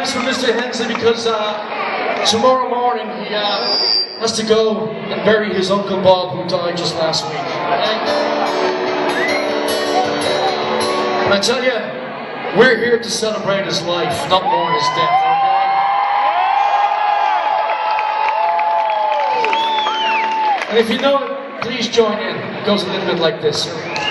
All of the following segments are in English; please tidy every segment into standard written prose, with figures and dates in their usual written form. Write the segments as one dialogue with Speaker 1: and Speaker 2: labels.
Speaker 1: thanks for Mr. Hensley because tomorrow morning he has to go and bury his Uncle Bob who died just last week. And I tell you, we're here to celebrate his life, not mourn his death, okay? And if you know it, please join in. It goes a little bit like this.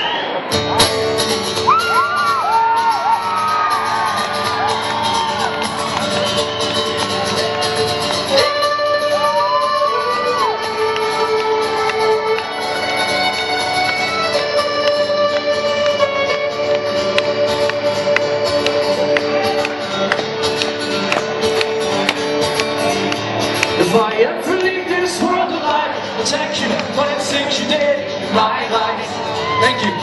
Speaker 1: If I ever leave this world alive, I'll thank you for the things you did in my life. Thank you.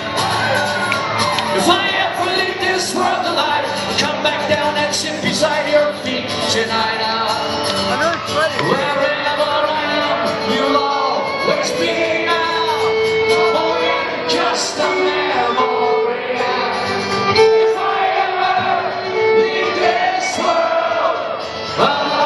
Speaker 1: If I ever leave this world alive, I'll come back down and sit beside your feet tonight. Wherever I am, you'll always be more than just a memory. If I ever leave this world alive,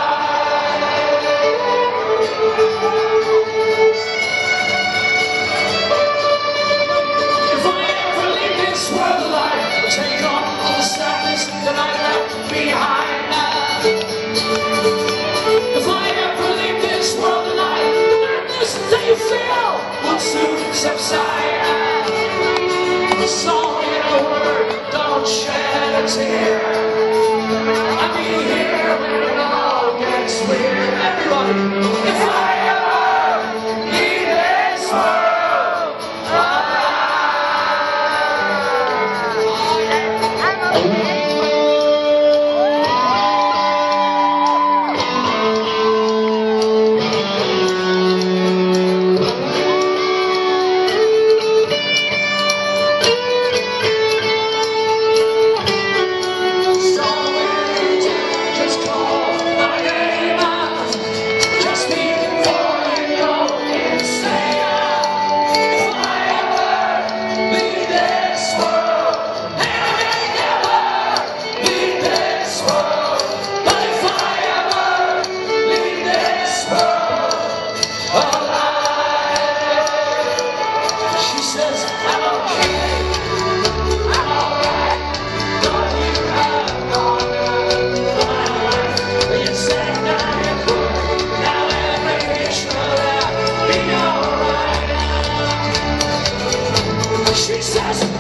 Speaker 1: subside. A song in a word, don't shed a tear. I'll be here when it all gets weird. Everybody, if I ever leave this world she says